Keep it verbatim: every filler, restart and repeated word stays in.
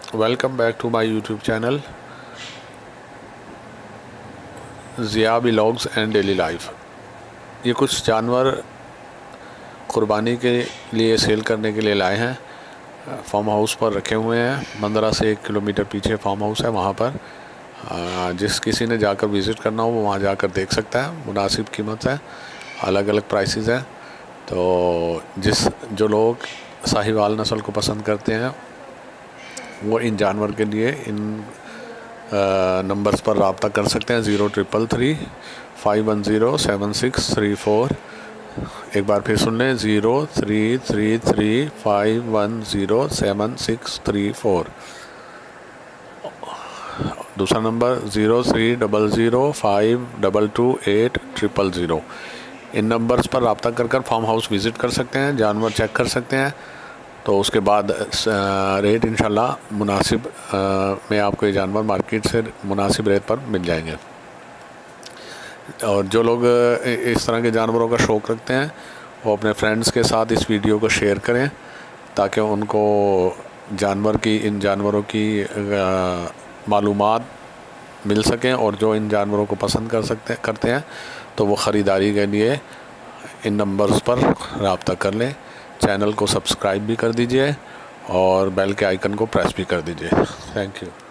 Welcome back to my YouTube channel Zia vlogs and daily life. ये कुछ जानवर कुर्बानी के लिए सेल करने के लिए लाए हैं। फार्म हाउस पर रखे हुए हैं। मंदरा से एक किलोमीटर पीछे फार्म हाउस है। वहाँ पर जिस किसी ने जाकर विज़िट करना हो वो वहाँ जाकर देख सकता है। मुनासिब कीमत है, अलग अलग प्राइसेस हैं। तो जिस जो लोग साहिवाल नस्ल को पसंद करते हैं वो इन जानवर के लिए इन नंबर्स पर रब्ता कर सकते हैं। Zero triple three five one zero seven six three four. एक बार फिर सुन लें, zero three three three five one zero seven six three four. दूसरा number zero three double zero five double two eight triple zero. इन numbers पर रब्ता कर कर फार्म हाउस विज़िट कर सकते हैं, जानवर चेक कर सकते हैं। तो उसके बाद रेट इंशाल्लाह मुनासिब में आपको ये जानवर मार्केट से मुनासिब रेट पर मिल जाएंगे। और जो लोग इस तरह के जानवरों का शौक़ रखते हैं वो अपने फ्रेंड्स के साथ इस वीडियो को शेयर करें ताकि उनको जानवर की इन जानवरों की मालूमात मिल सकें। और जो इन जानवरों को पसंद कर सकते करते हैं तो वो ख़रीदारी के लिए इन नंबर्स पर रब्ता कर लें। चैनल को सब्सक्राइब भी कर दीजिए और बेल के आइकन को प्रेस भी कर दीजिए। Thank you.